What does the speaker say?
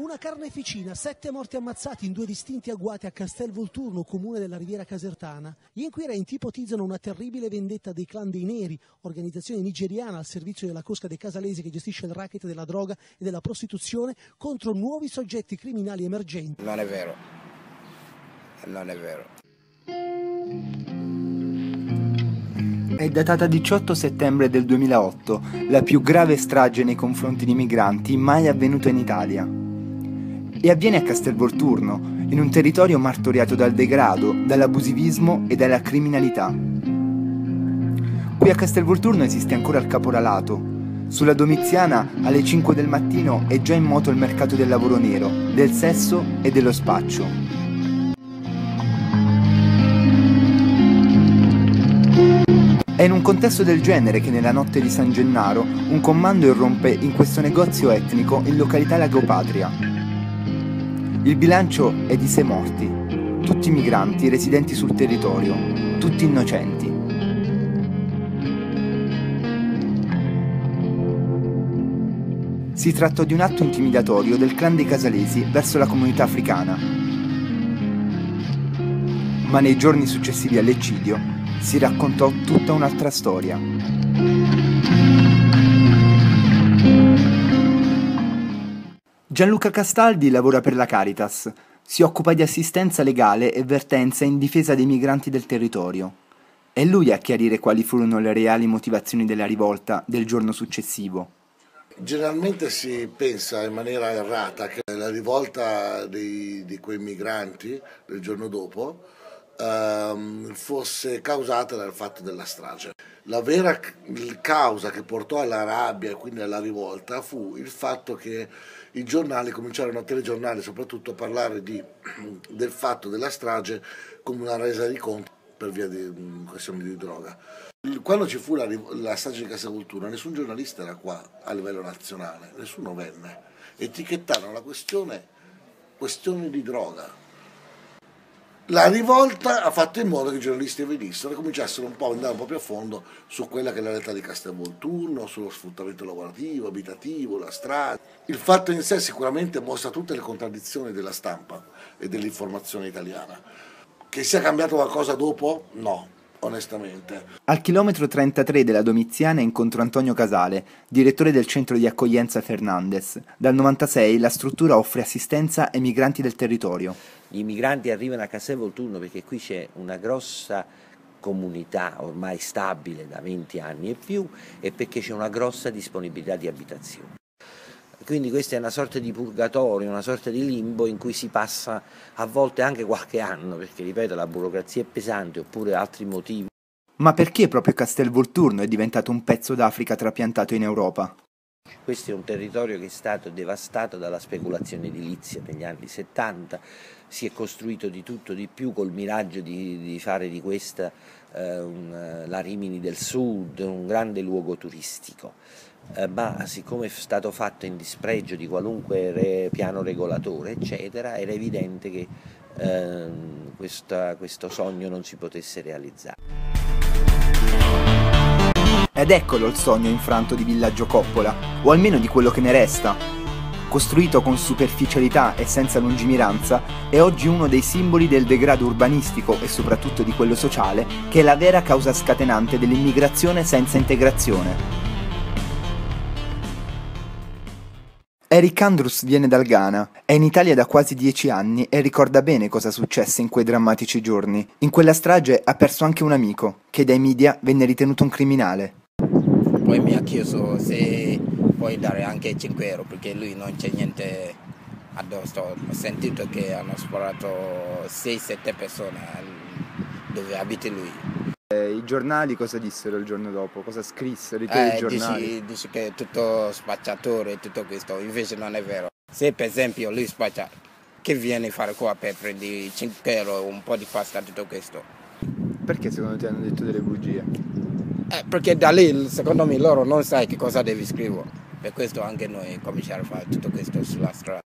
Una carneficina, 7 morti ammazzati in 2 distinti agguati a Castelvolturno, comune della Riviera Casertana. Gli inquirenti ipotizzano una terribile vendetta dei clan dei Neri, organizzazione nigeriana al servizio della cosca dei Casalesi che gestisce il racket della droga e della prostituzione, contro nuovi soggetti criminali emergenti. Non è vero. Non è vero. È datata 18 settembre del 2008, la più grave strage nei confronti di migranti mai avvenuta in Italia. E avviene a Castelvolturno, in un territorio martoriato dal degrado, dall'abusivismo e dalla criminalità. Qui a Castelvolturno esiste ancora il caporalato. Sulla Domiziana alle 5 del mattino è già in moto il mercato del lavoro nero, del sesso e dello spaccio. È in un contesto del genere che nella notte di San Gennaro un comando irrompe in questo negozio etnico in località Lago Patria. Il bilancio è di 6 morti, tutti migranti residenti sul territorio, tutti innocenti. Si trattò di un atto intimidatorio del clan dei Casalesi verso la comunità africana. Ma nei giorni successivi all'eccidio si raccontò tutta un'altra storia. Gianluca Castaldi lavora per la Caritas, si occupa di assistenza legale e vertenza in difesa dei migranti del territorio. È lui a chiarire quali furono le reali motivazioni della rivolta del giorno successivo. Generalmente si pensa in maniera errata che la rivolta di quei migranti del giorno dopo fosse causata dal fatto della strage. La vera causa che portò alla rabbia e quindi alla rivolta fu il fatto che i giornali cominciarono, a telegiornali soprattutto, a parlare del fatto della strage come una resa di conti per via di questioni di droga. Quando ci fu la strage di Castelvolturno, nessun giornalista era qua a livello nazionale, nessuno venne. Etichettarono la questione di droga. La rivolta ha fatto in modo che i giornalisti venissero e cominciassero un po' ad andare un po' più a fondo su quella che è la realtà di Castelvolturno, sullo sfruttamento lavorativo, abitativo, la strada. Il fatto in sé sicuramente mostra tutte le contraddizioni della stampa e dell'informazione italiana. Che sia cambiato qualcosa dopo? No, onestamente. Al chilometro 33 della Domiziana incontro Antonio Casale, direttore del centro di accoglienza Fernandez. Dal 96 la struttura offre assistenza ai migranti del territorio. Gli migranti arrivano a Castelvolturno perché qui c'è una grossa comunità ormai stabile da 20 anni e più, e perché c'è una grossa disponibilità di abitazione. Quindi questa è una sorta di purgatorio, una sorta di limbo in cui si passa a volte anche qualche anno, perché ripeto la burocrazia è pesante, oppure altri motivi. Ma perché proprio Castelvolturno è diventato un pezzo d'Africa trapiantato in Europa? Questo è un territorio che è stato devastato dalla speculazione edilizia negli anni 70, si è costruito di tutto di più col miraggio di fare di questa la Rimini del Sud, un grande luogo turistico. Ma siccome è stato fatto in dispregio di qualunque piano regolatore, eccetera, era evidente che questo sogno non si potesse realizzare. Ed eccolo il sogno infranto di Villaggio Coppola, o almeno di quello che ne resta. Costruito con superficialità e senza lungimiranza, è oggi uno dei simboli del degrado urbanistico e soprattutto di quello sociale, che è la vera causa scatenante dell'immigrazione senza integrazione. Eric Andrus viene dal Ghana, è in Italia da quasi 10 anni e ricorda bene cosa successe in quei drammatici giorni. In quella strage ha perso anche un amico, che dai media venne ritenuto un criminale. Poi mi ha chiesto se puoi dare anche 5 euro perché lui non c'è niente addosso. Ho sentito che hanno sparato 6-7 persone dove abita lui. I giornali cosa dissero il giorno dopo? Cosa scrissero i tuoi giornali? Dici che è tutto spacciatore e tutto questo, invece non è vero. Se per esempio lui spaccia, che viene a fare qua per prendere 5 euro, un po' di pasta, tutto questo? Perché secondo te hanno detto delle bugie? Perché da lì secondo me loro non sai che cosa devi scrivere. Per questo anche noi cominciare a fare tutto questo sulla strada.